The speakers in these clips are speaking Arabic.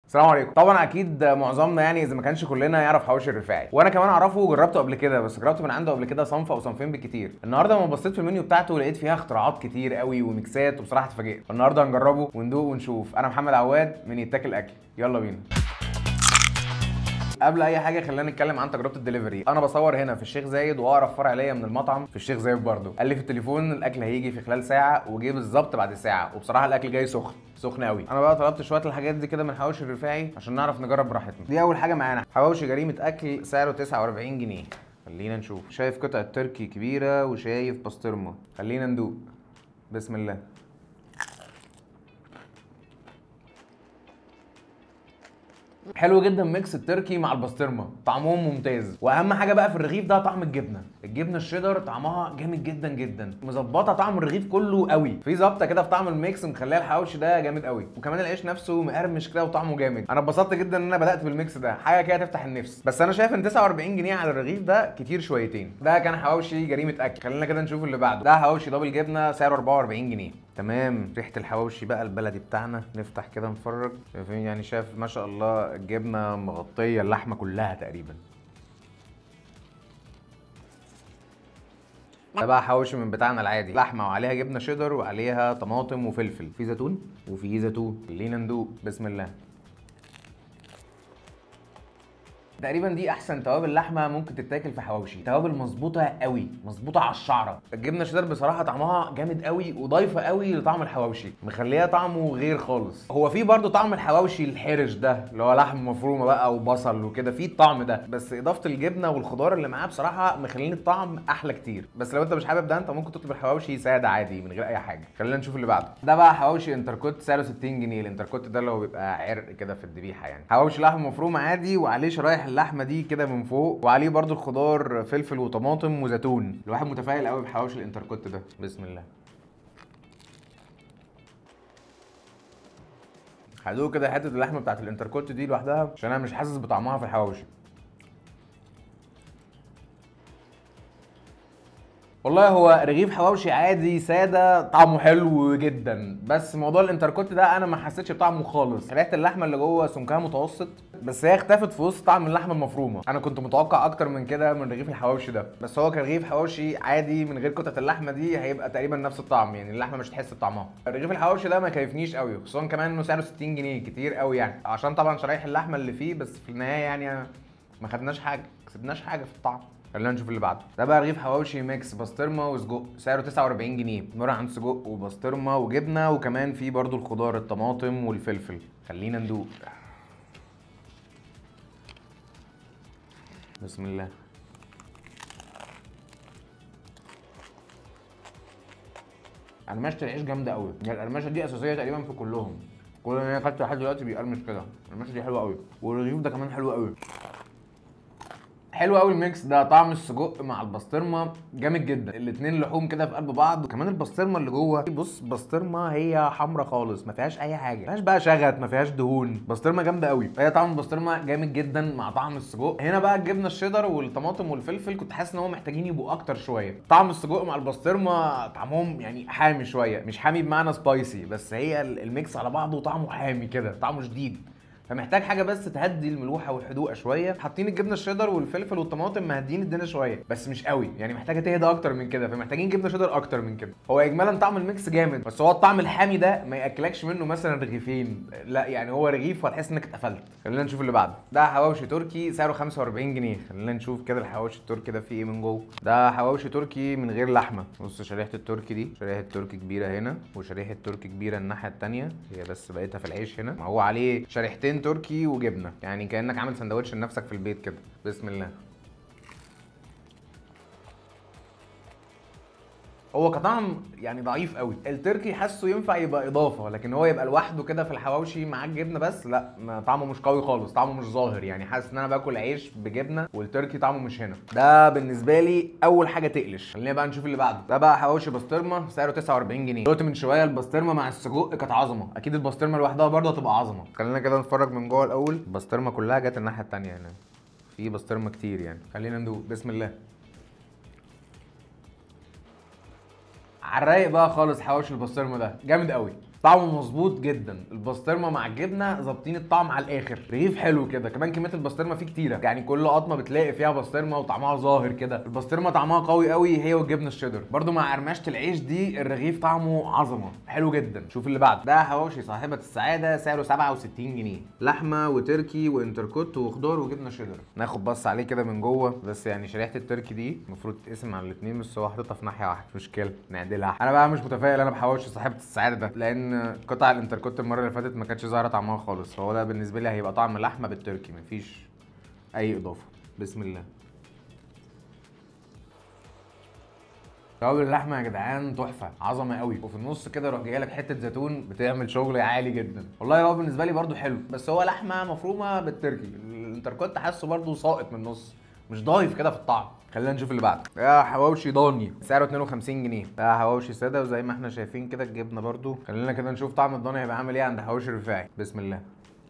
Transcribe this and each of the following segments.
السلام عليكم. طبعا اكيد معظمنا يعني اذا ما كانش كلنا يعرف حواوشي الرفاعي، وانا كمان اعرفه وجربته قبل كده، بس جربته من عنده قبل كده صنف او صنفين بالكتير. النهارده لما بصيت في المنيو بتاعته لقيت فيها اختراعات كتير قوي وميكسات، وبصراحه اتفاجئت. النهارده هنجربه وندوق ونشوف. انا محمد عواد من يتاكل اكل، يلا بينا. قبل اي حاجه خلينا نتكلم عن تجربه الدليفري. انا بصور هنا في الشيخ زايد، واقرب فرع ليا من المطعم في الشيخ زايد برضه. قال لي في التليفون الاكل هيجي في خلال ساعه، وجه بالظبط بعد ساعه، وبصراحه الاكل جاي سخن سخن قوي. انا بقى طلبت شويه الحاجات دي كده من حواوشي الرفاعي عشان نعرف نجرب براحتنا. دي اول حاجه معانا، حواوشي جريمه اكل سعره 49 جنيه. خلينا نشوف. شايف قطعه تركي كبيره وشايف بسطرمه. خلينا ندوق. بسم الله. حلو جدا ميكس التركي مع البسطرمه، طعمهم ممتاز. واهم حاجه بقى في الرغيف ده طعم الجبنه الشيدر طعمها جامد جدا جدا، مظبطه طعم الرغيف كله قوي. في ظبطه كده في طعم الميكس مخليه الحواوشي ده جامد قوي. وكمان العيش نفسه مقرمش كده وطعمه جامد. انا اتبسطت جدا ان انا بدات بالميكس ده، حاجه كده تفتح النفس. بس انا شايف ان 49 جنيه على الرغيف ده كتير شويتين. ده كان حواوشي جريمه اكل. خلينا كده نشوف اللي بعده. ده حواوشي دبل جبنه سعره 44 جنيه. تمام. ريحه الحواوشي بقى البلدي بتاعنا، نفتح كده نتفرج. شايفين يعني، شايف ما شاء الله الجبنه مغطيه اللحمه كلها تقريبا. ده بقى حواوشي من بتاعنا العادي، لحمه وعليها جبنه شيدر وعليها طماطم وفلفل، في زيتون وفي زيتون. خلينا ندوق. بسم الله. تقريبا دي احسن توابل لحمه ممكن تتاكل في حواوشي. توابل مظبوطه قوي، مظبوطه على الشعره. الجبنه شيدر بصراحه طعمها جامد قوي وضايفه قوي لطعم الحواوشي، مخليها طعمه غير خالص. هو في برضه طعم الحواوشي الحرش ده اللي هو لحم مفرومه بقى وبصل وكده، في الطعم ده، بس اضافه الجبنه والخضار اللي معاه بصراحه مخلين الطعم احلى كتير. بس لو انت مش حابب ده، انت ممكن تطلب الحواوشي ساده عادي من غير اي حاجه. خلينا نشوف اللي بعده. ده بقى حواوشي انتركوت سعره 60 جنيه. الانتركوت ده اللي هو بيبقى عرق كده في الذبيحه يعني. حواوشي لحم مفروم عادي وعليه شرايح اللحمه دي كده من فوق، وعليه برضو الخضار فلفل وطماطم وزيتون. الواحد متفائل قوي بحواوشي الانتركوت ده. بسم الله. هدوق كده حته اللحمه بتاعت الانتركوت دي لوحدها عشان انا مش حاسس بطعمها في الحواوشي. والله هو رغيف حواوشي عادي ساده طعمه حلو جدا، بس موضوع الانتركوت ده انا ما حسيتش بطعمه خالص. ريحه اللحمه اللي جوه سمكها متوسط، بس هي اختفت في وسط طعم اللحمه المفرومه. انا كنت متوقع اكتر من كده من رغيف الحواوشي ده، بس هو كرغيف حواوشي عادي من غير قطعه اللحمه دي هيبقى تقريبا نفس الطعم، يعني اللحمه مش تحس بطعمها. رغيف الحواوشي ده ما كيفنيش قوي، خصوصا كمان انه سعره 60 جنيه كتير قوي يعني، عشان طبعا شرايح اللحمه اللي فيه. بس في النهايه يعني ما خدناش حاجه، كسبناش حاجه في الطعم. خلينا نشوف اللي بعده. ده بقى رغيف حواوشي ميكس بسطرمه وسجق سعره 49 جنيه، عباره عن سجق وبسطرمه وجبنه، وكمان في برضو الخضار الطماطم والفلفل. خلينا ندوق. بسم الله. قرمشه العيش جامده قوي، يعني القرمشه دي اساسيه تقريبا في كلهم. كل اللي انا اكلته لحد دلوقتي بيقرمش كده. القرمشه دي حلوه قوي، والرغيف ده كمان حلو قوي. حلو قوي الميكس ده. طعم السجق مع البسطرمه جامد جدا، الاتنين لحوم كده في قلب بعض. وكمان البسطرمه اللي جوه، بص بسطرمه هي حمرا خالص، ما فيهاش اي حاجه، ما فيهاش بقى شغط، ما فيهاش دهون. بسطرمه جامده قوي. هي طعم البسطرمه جامد جدا مع طعم السجق. هنا بقى الجبنه الشيدر والطماطم والفلفل كنت حاسس ان هم محتاجين يبقوا اكتر شويه. طعم السجق مع البسطرمه طعمهم يعني حامي شويه، مش حامي بمعنى سبايسي، بس هي الميكس على بعضه طعمه حامي كده، طعمه شديد. فمحتاج حاجه بس تهدي الملوحه والحدوقه شويه. حاطين الجبنه الشيدر والفلفل والطماطم مهديين الدنيا شويه، بس مش قوي يعني، محتاجه تهدى اكتر من كده، فمحتاجين جبنه شيدر اكتر من كده. هو اجمالا طعم الميكس جامد، بس هو الطعم الحامي ده ما ياكلكش منه مثلا رغيفين، لا يعني هو رغيف وهتحس انك اتقفلت. خلينا نشوف اللي بعده. ده حواوشي تركي سعره 45 جنيه. خلينا نشوف كده الحواوشي التركي ده فيه ايه من جوه. ده حواوشي تركي من غير لحمه. بص شريحه التركي دي، شريحه تركي كبيره هنا وشريحه تركي كبيره الناحيه الثانيه، هي بس بقيتها في العيش هنا. هو عليه شريحتين تركي وجبنه، يعني كانك عامل سندوتش لنفسك في البيت كده. بسم الله. هو كطعم يعني ضعيف قوي. التركي حاسه ينفع يبقى اضافه، لكن هو يبقى لوحده كده في الحواوشي مع الجبنه بس، لا طعمه مش قوي خالص، طعمه مش ظاهر يعني. حاسس ان انا باكل عيش بجبنه والتركي طعمه مش هنا. ده بالنسبه لي اول حاجه تقلش. خلينا بقى نشوف اللي بعده. ده بقى حواوشي بسطرمه سعره 49 جنيه. قلت من شويه البسطرمه مع السجق كانت عظمه، اكيد البسطرمه لوحدها برضه هتبقى عظمه. خلينا كده نتفرج من جوه الاول. البسطرمه كلها جت الناحيه الثانيه هنا، في بسطرمه كتير يعني. خلينا ندوق. بسم الله. على الرايق بقى خالص. حواوشي البسطرمه ده جامد قوي. طعمه مظبوط جدا، البسطرمه مع الجبنه ظابطين الطعم على الاخر، رغيف حلو كده، كمان كميه البسطرمه فيه كتيره، يعني كل قطمه بتلاقي فيها بسطرمه وطعمها ظاهر كده. البسطرمه طعمها قوي قوي هي والجبنه الشيدر، برده مع قرمشه العيش دي الرغيف طعمه عظمه حلو جدا. شوف اللي بعده، ده حواوشي صاحبه السعاده، سعره 67 جنيه، لحمه وتركي وانتركوت وخضار وجبنه شيدر. ناخد بص عليه كده من جوه، بس يعني شريحه التركي دي المفروض تتقسم على الاثنين، بس هو حاططها في ناحيه واحده، مش مشكله نعدلها. انا بقى مش متفائل انا بحواوشي صاحبه السعاده ده، لان قطع الانتركوت المره اللي فاتت ما كانتش ظاهره طعمها خالص، فهو ده بالنسبه لي هيبقى طعم لحمه بالتركي، مفيش اي اضافه. بسم الله. توابل اللحمه يا جدعان تحفه، عظمه قوي، وفي النص كده راح جاي لك حته زيتون بتعمل شغل عالي جدا. والله هو بالنسبه لي برده حلو، بس هو لحمه مفرومه بالتركي، الانتركوت حاسه برده ساقط من النص، مش ضايف كده في الطعم. خلينا نشوف اللي بعده، ده حواوشي ضاني سعره 52 جنيه، ده حواوشي ساده، وزي ما احنا شايفين كده الجبنه برده. خلينا كده نشوف طعم الضاني هيبقى عامل ايه عند حواوشي الرفاعي. بسم الله.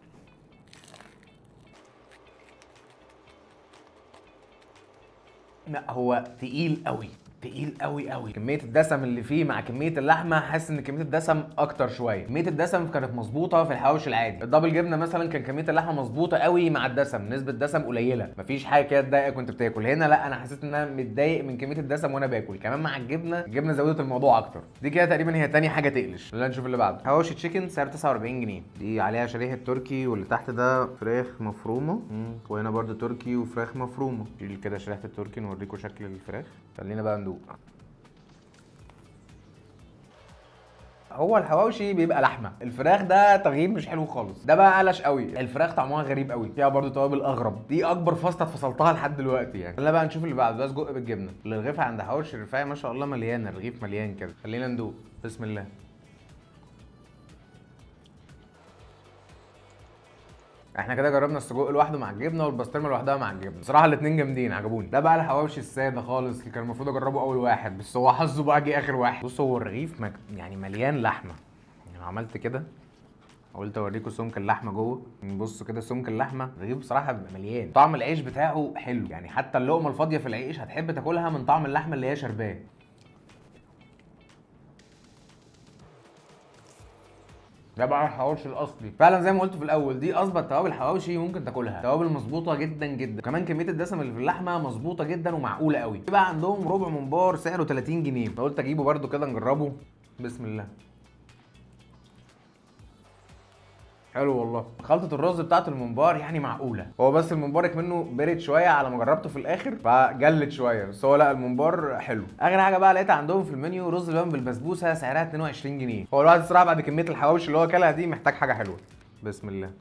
لا هو تقيل قوي، تقيل قوي قوي، كميه الدسم اللي فيه مع كميه اللحمه، حاسس ان كميه الدسم اكتر شويه. كميه الدسم كانت مظبوطه في الحواوشي العادي، الدبل جبنه مثلا كان كميه اللحمه مظبوطه قوي مع الدسم، نسبه دسم قليله، مفيش حاجه كده تضايقك وانت بتاكل. هنا لا، انا حسيت ان انا متضايق من كميه الدسم وانا باكل، كمان مع الجبنه زودت الموضوع اكتر. دي كده تقريبا هي تاني حاجه تقلش. خلينا نشوف اللي بعده، حواوشي تشيكن سعر 49 جنيه، دي عليها شريحه تركي، واللي تحت ده فراخ مفرومه، وهنا برده تركي وفراخ مفرومه. شيل كده شريحه التركي نوريكم شكل الفراخ. خلينا بقى ندوق. هو الحواوشي بيبقى لحمه، الفراخ ده تغيير مش حلو خالص، ده بقى قلش قوي، الفراخ طعمها غريب قوي، فيها برده توابل اغرب، دي اكبر فاصله اتفصلتها لحد دلوقتي يعني. خلينا بقى نشوف اللي بعده، ده سجق بالجبنه، الرغيف عند حواوشي الرفاعي ما شاء الله مليان، الرغيف مليان كده. خلينا ندوق. بسم الله. احنا كده جربنا السجق لوحده مع الجبنه والبسطرمه لوحدها مع الجبنه، بصراحه الاثنين جامدين عجبوني. ده بقى الحواوشي الساده خالص اللي كان المفروض اجربه اول واحد، بس هو حظه بقى جه اخر واحد. بص هو الرغيف يعني مليان لحمه، يعني عملت كده قلت اوريكم سمك اللحمه جوه، بصوا كده سمك اللحمه، الرغيف بصراحه بيبقى مليان، طعم العيش بتاعه حلو، يعني حتى اللقمه الفاضيه في العيش هتحب تاكلها من طعم اللحمه اللي هي شرباه. ده بقى الحواوشي الاصلي فعلا، زي ما قلت في الاول، دي اظبط توابل حواوشي ممكن تاكلها، توابل مظبوطه جدا جدا، كمان كميه الدسم اللي في اللحمه مظبوطه جدا ومعقوله قوي. في بقى عندهم ربع ممبار سعره 30 جنيه، فقلت اجيبه برده كده نجربه. بسم الله. حلو والله، خلطة الرز بتاعت الممبار يعني معقولة، هو بس الممبار منه برد شوية على ما جربته في الآخر فجلد شوية، بس هو لا الممبار حلو. آخر حاجة بقى لقيتها عندهم في المنيو رز لبن بالبسبوسة سعرها 22 جنيه، هو الواحد الصراحة بعد كمية الحواوشي اللي هو أكلها دي محتاج حاجة حلوة. بسم الله.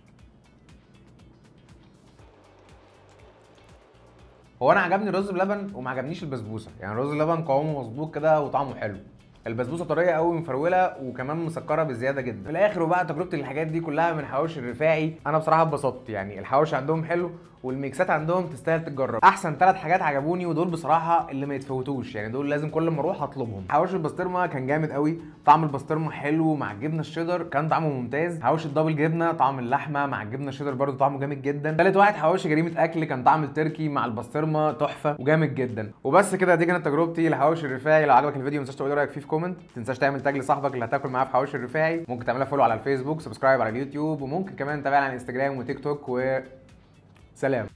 هو أنا عجبني الرز بلبن وما عجبنيش البسبوسة، يعني الرز بلبن قوامه مظبوط كده وطعمه حلو، البسبوسه طريه قوي مفروله وكمان مسكره بزياده جدا. في الاخر وبقى تجربه الحاجات دي كلها من حواوشي الرفاعي، انا بصراحه اتبسطت، يعني الحواوشي عندهم حلو والميكسات عندهم تستاهل تتجرب. احسن 3 حاجات عجبوني ودول بصراحه اللي ما يتفوتوش، يعني دول لازم كل ما اروح اطلبهم. حواوشي البسطرمه كان جامد قوي، طعم البسطرمه حلو مع الجبنه الشيدر كان طعمه ممتاز. حواوشي الدبل جبنه طعم اللحمه مع الجبنه الشيدر برده طعمه جامد جدا. ثالث واحد حواوشي جريمه اكل، كان طعم التركي مع البسطرمه تحفه وجامد جدا. وبس كده، دي كانت تجربتي لحواوشي الرفاعي. لو عجبك الفيديو ما تنساش تقول رايك فيه في كومنت، ما تنساش تعمل تاج لصاحبك اللي هتاكل معاه في حواوشي الرفاعي، ممكن تعملها فولو على الفيسبوك، سبسكرايب على اليوتيوب، وممكن كمان تتابعنا على الانستجرام وتيك توك. وسلام.